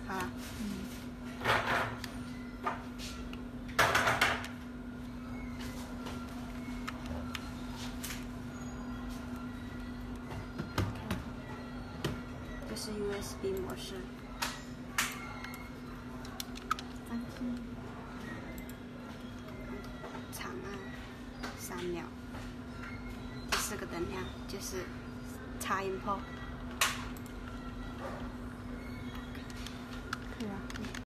好了。这是 USB 模式。长按3秒。第4个灯亮就是插音炮。